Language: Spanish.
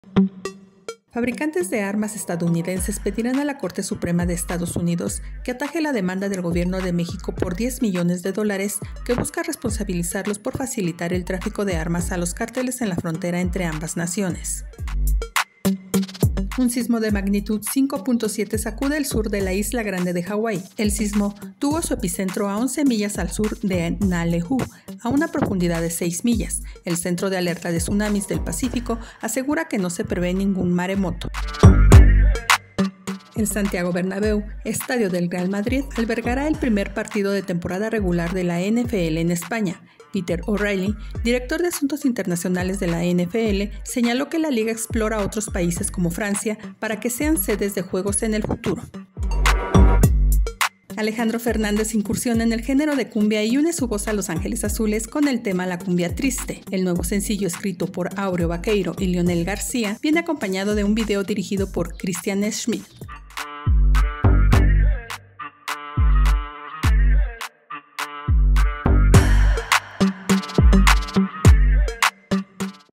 Fabricantes de armas estadounidenses pedirán a la Corte Suprema de Estados Unidos que ataje la demanda del gobierno de México por $10 millones que busca responsabilizarlos por facilitar el tráfico de armas a los cárteles en la frontera entre ambas naciones. Un sismo de magnitud 5.7 sacude el sur de la isla grande de Hawái. El sismo tuvo su epicentro a 11 millas al sur de Naalehu, a una profundidad de 6 millas. El Centro de Alerta de Tsunamis del Pacífico asegura que no se prevé ningún maremoto. El Santiago Bernabéu, estadio del Real Madrid, albergará el primer partido de temporada regular de la NFL en España. Peter O'Reilly, director de Asuntos Internacionales de la NFL, señaló que la liga explora otros países como Francia para que sean sedes de juegos en el futuro. Alejandro Fernández incursiona en el género de cumbia y une su voz a Los Ángeles Azules con el tema La Cumbia Triste. El nuevo sencillo, escrito por Áureo Baqueiro y Lionel García, viene acompañado de un video dirigido por Christian Schmidt.